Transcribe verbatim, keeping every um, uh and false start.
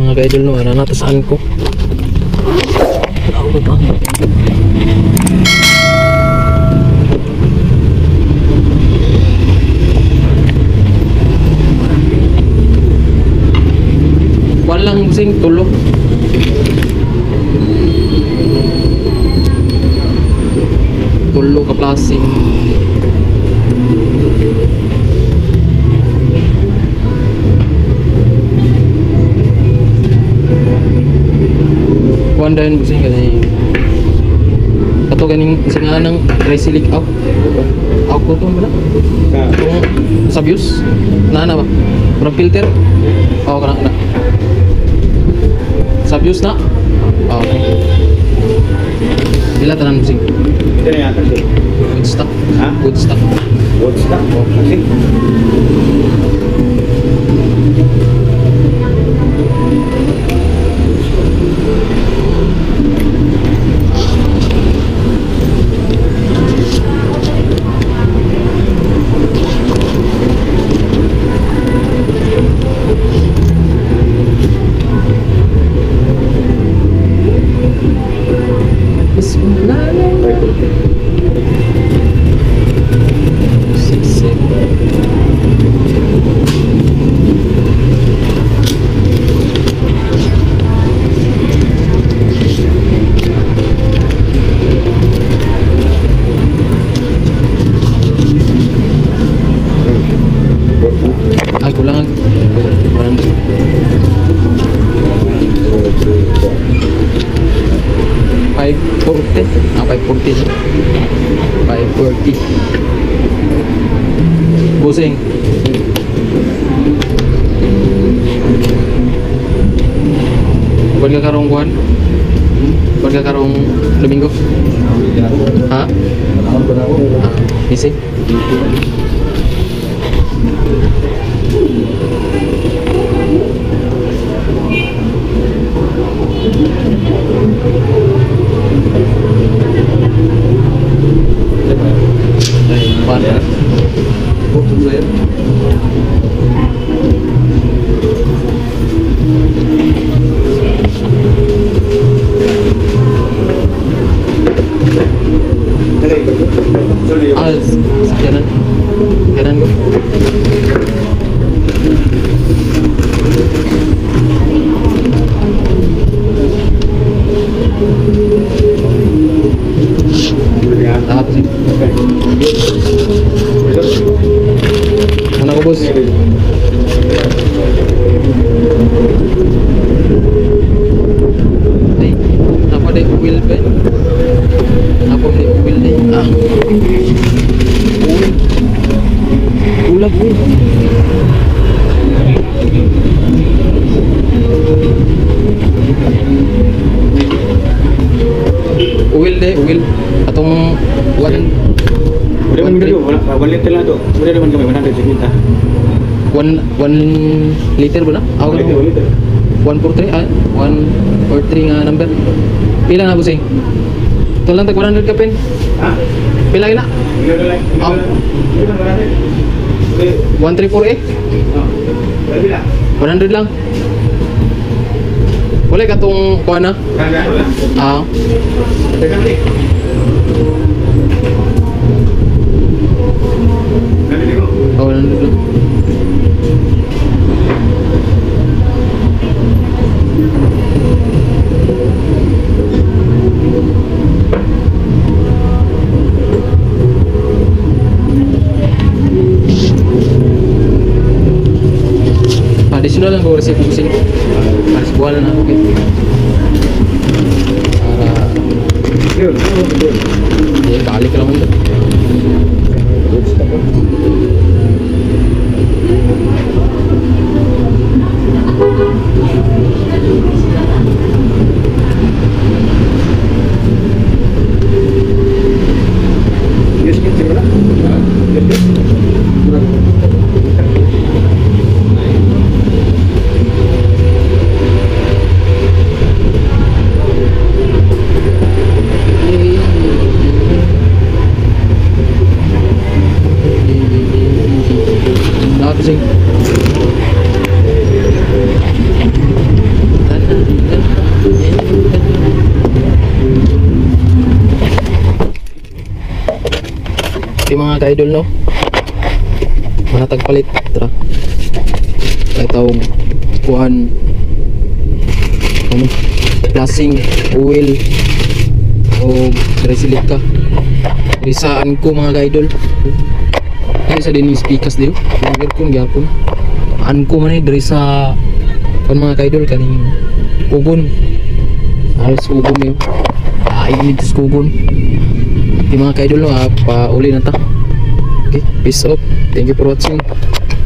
mga ka-idol no, ano natasaan ko. Ako ba? Walang busing tulog. Tulog ka plasing. Kuan dayon busing kasi kato ganing singa nang resilic out. Out ko to ba na? Kung sa views na na ba? Murag filter. Oh, kana na. Sa views na? Oh, okay. Pila tanan busing? Ito na yata siya. Good stock. Ha? Good stock. Good stock. Oh, kasi. Ay, kulangan. five forty. Ah, five forty. five forty. Busing. Buat ka karong kuhan? Buat ka karong Domingo? Ha? Ah, busy? Mana? Oh, saya. Ah, kanan, kanan ko. Tahap sih. Mana ko bos? Ay, apa deh wheel ben? Apa deh wheel deh? Ah, ulah wheel. Wheel deh, wheel. Atong one. Udah man dulu, one liter lah tu. Udah man kami mana ada cerita. One one liter ba na? One liter, one liter. One four three ah, one four three nga number. Pila na busing? Ito lang tag one hundred ka pen. Ha? Pila na? Ilo na lang. Ah. Ilo na lang. Okay. one three four eight. Oh. Pila? one hundred lang. Wala ka tong kuha na? Kaya lah. Ah. Tekan ni. Nanti tengok. Oh, one hundred lang. Additional lang ko resip busing. Harus buwan na ako kit. Para Yun, yun. eh balik lang mo. Yes, kita mana? Yes, Nakakasing mga ka-idol no. Manatag palit tra. Ay tawag kuhan ano flashing oil o resilica. Risaan ko mga ka-idol. Ay sa din speakers dio. Nagir ko gyapon. An ko man diri sa kan mga ka-idol kaning kugon. Alas kugon yo. Ay init sa kugon. Di mga ka-idol no, ah, pa uli na ta. Okay, peace out. Thank you for watching.